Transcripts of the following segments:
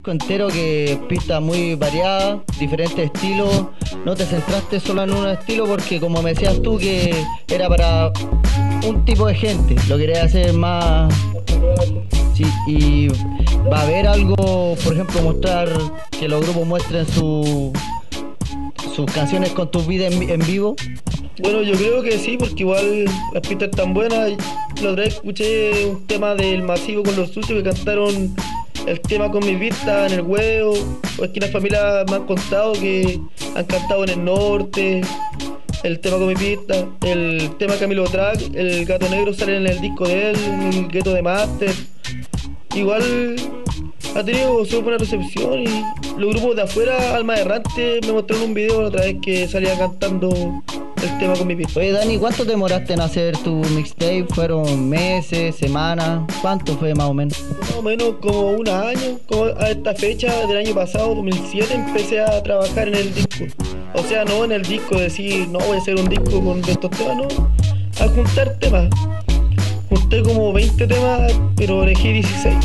Entero que pista muy variada, diferentes estilos, no te centraste solo en un estilo porque como me decías tú que era para un tipo de gente, lo querías hacer más, sí, y va a haber algo, por ejemplo, mostrar que los grupos muestren sus canciones con tus vidas en vivo. Bueno, yo creo que sí, porque igual las pistas están buenas. La otra vez escuché un tema del Masivo con los Sucios que cantaron el tema con mis vistas en el huevo. O es que las familias me han contado que han cantado en el norte. El tema con mis pistas, el tema Camilo Track, el Gato Negro sale en el disco de él, el Gueto de Master. Igual ha tenido súper buena recepción y los grupos de afuera, Alma Errante, me mostraron un video la otra vez que salía cantando el tema con mi pista. Oye Dani, ¿cuánto te demoraste en hacer tu mixtape? ¿Fueron meses, semanas? ¿Cuánto fue más o menos? Más o menos como un año, como a esta fecha del año pasado, 2007, empecé a trabajar en el disco. O sea, no en el disco decir, no voy a hacer un disco con de estos temas, no. A juntar temas. Junté como 20 temas, pero elegí 16.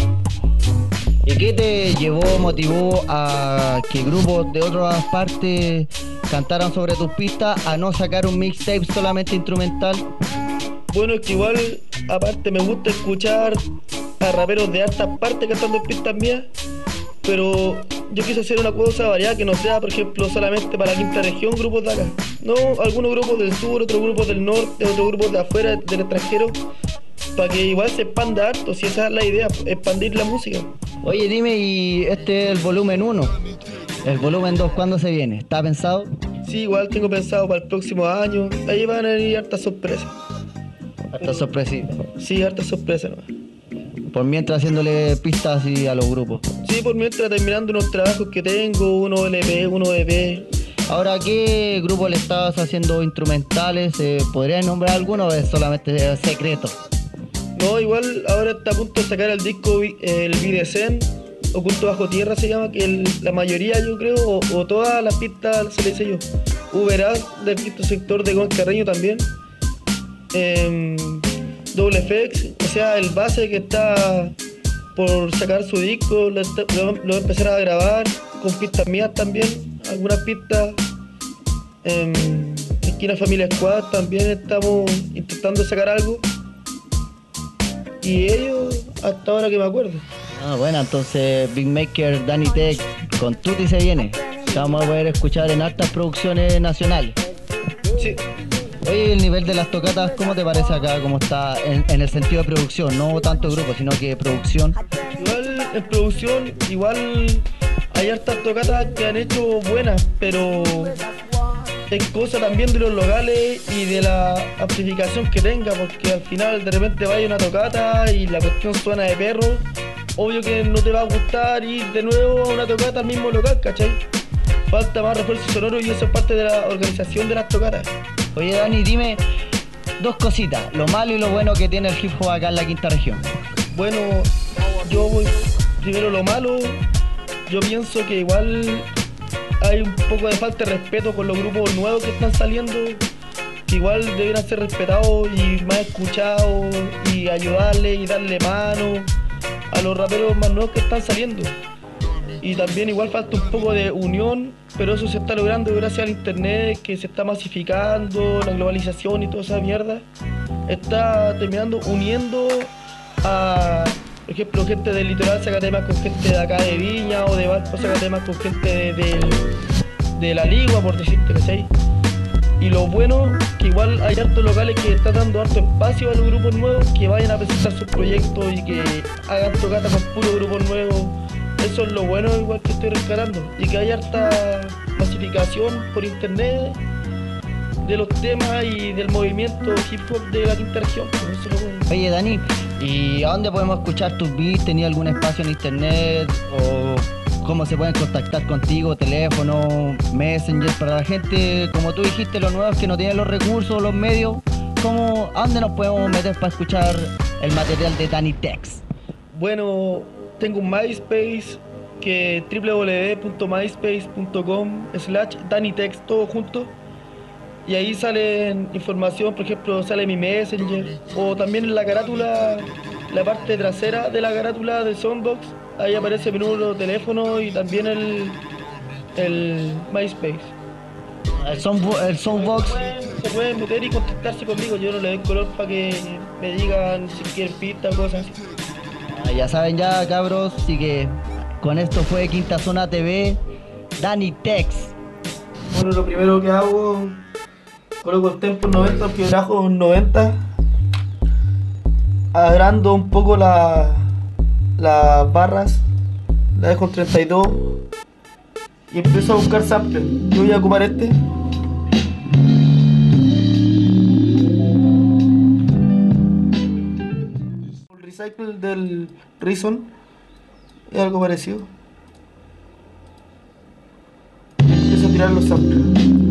¿Y qué te llevó, motivó a que grupos de otras partes cantaran sobre tus pistas a no sacar un mixtape solamente instrumental? Bueno, es que igual, aparte me gusta escuchar a raperos de hartas partes cantando pistas mías, pero yo quise hacer una cosa variada que no sea, por ejemplo, solamente para la quinta región, grupos de acá. No, algunos grupos del sur, otros grupos del norte, otros grupos de afuera, del extranjero, para que igual se expanda harto, si esa es la idea, expandir la música. Oye, dime, y este es el volumen 1. ¿El volumen 2 cuándo se viene? ¿Está pensado? Sí, igual tengo pensado para el próximo año, ahí van a venir hartas sorpresas. Harta sorpresiva. Sí, hartas sorpresas nomás. Por mientras haciéndole pistas así a los grupos. Sí, por mientras terminando unos trabajos que tengo, uno LP, uno EP. Ahora, ¿qué grupo le estás haciendo instrumentales? ¿Podrías nombrar alguno o es solamente secreto? No, igual ahora está a punto de sacar el disco, el Videcen, Oculto Bajo Tierra se llama, que la mayoría yo creo, o todas las pistas se le hice yo. Uberá del quinto sector de Juan Carreño también. Double FX, o sea, el base que está por sacar su disco, lo voy a empezar a grabar con pistas mías también, algunas pistas. Esquina Familia Squad también estamos intentando sacar algo. Y ellos, hasta ahora que me acuerdo. Ah, bueno, entonces Big Maker, Danny Tech, con Tutti se viene. Vamos a poder escuchar en hartas producciones nacionales. Sí. Oye, el nivel de las tocatas, ¿cómo te parece acá? ¿Cómo está en el sentido de producción? No tanto grupo, sino que producción. Igual en producción, igual hay hartas tocatas que han hecho buenas, pero es cosa también de los locales y de la amplificación que tenga, porque al final de repente vaya una tocata y la cuestión suena de perro, obvio que no te va a gustar ir de nuevo a una tocata al mismo local, ¿cachai? Falta más refuerzo sonoro y eso es parte de la organización de las tocatas. Oye Dani, dime dos cositas, lo malo y lo bueno que tiene el hip hop acá en la quinta región. Bueno, yo voy primero lo malo, yo pienso que igual hay un poco de falta de respeto con los grupos nuevos que están saliendo, que igual deberían ser respetados y más escuchados y ayudarle y darle mano a los raperos más nuevos que están saliendo. Y también igual falta un poco de unión, pero eso se está logrando gracias al internet, que se está masificando, la globalización y toda esa mierda. Está terminando uniendo a, por ejemplo, gente del litoral saca temas con gente de acá de Viña, o de Valpo saca temas con gente de La Ligua, por decirte, ¿cachai? Y lo bueno, que igual hay hartos locales que están dando harto espacio a los grupos nuevos, que vayan a presentar sus proyectos y que hagan tocata con puros grupos nuevos. Eso es lo bueno, igual que estoy rescatando. Y que hay harta masificación por internet de los temas y del movimiento hip hop de la quinta región. Pues eso es lo bueno. Oye Dani, ¿y a dónde podemos escuchar tus beats? ¿Tenía algún espacio en internet? ¿O cómo se pueden contactar contigo? ¿Teléfono? ¿Messenger? Para la gente, como tú dijiste, los nuevos que no tienen los recursos, los medios, ¿a dónde nos podemos meter para escuchar el material de Danny Tex? Bueno, tengo un MySpace que www.myspace.com/DannyTex, todo junto. Y ahí sale información, por ejemplo, sale mi Messenger. O también en la carátula, la parte trasera de la carátula de Soundbox, ahí aparece mi número de teléfono y también el MySpace. El Soundbox. Se pueden meter y contactarse conmigo, yo no le doy color para que me digan si quieren pista o cosas así. Ya saben ya, cabros, así que con esto fue Quinta Zona TV, Dani Tex. Bueno, lo primero que hago, coloco el tempo en 90, el quebrajo en 90, agrando un poco las barras, la dejo en 32 y empiezo a buscar samples. Yo voy a ocupar este. El recycle del Reason es algo parecido. Empiezo a tirar los samples.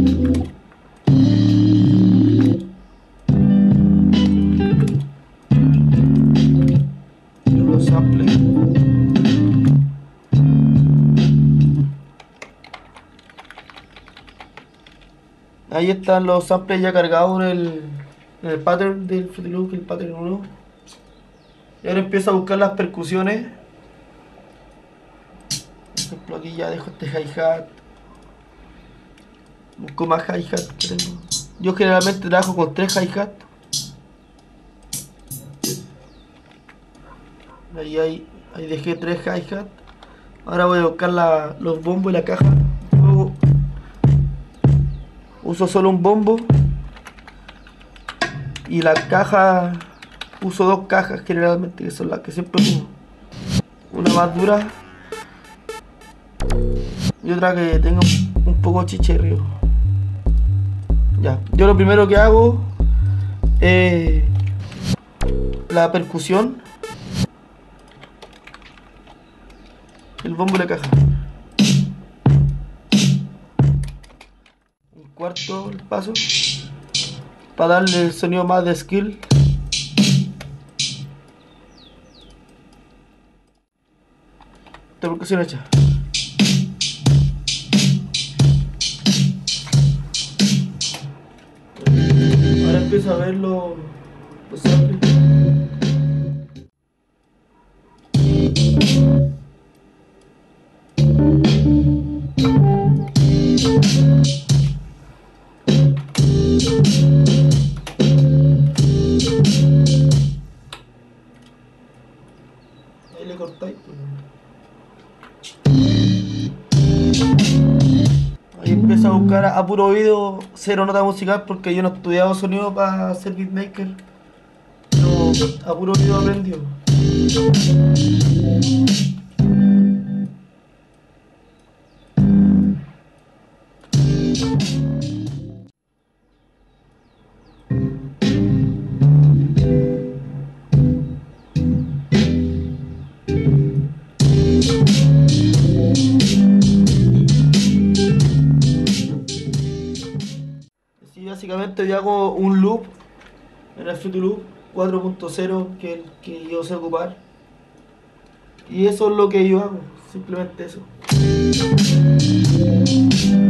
Los samples. Ahí están los samples ya cargados en el pattern del Fruity Loop, el pattern 1. Y ahora empiezo a buscar las percusiones. Por ejemplo, aquí ya dejo este hi-hat. Busco más hi-hat que tengo. Yo generalmente trabajo con 3 hi-hat. Ahí dejé 3 hi-hat. Ahora voy a buscar los bombos y la caja. Luego uso solo un bombo. Y la caja, uso 2 cajas generalmente, que son las que siempre uso. Una más dura y otra que tenga un poco chicharreo. Ya, yo lo primero que hago es la percusión, el bombo y la caja. Un cuarto el paso para darle el sonido más de skill. Esta percusión hecha. Ahora empiezo a ver los samples. Ahí le cortáis. Ahí empiezo a buscar a puro oído, cero nota musical, porque yo no he estudiado sonido para ser beatmaker, pero a puro oído aprendió. Así básicamente yo hago un loop en el Fruity Loop 4.0, que es el que yo sé ocupar. Y eso es lo que yo hago, simplemente eso.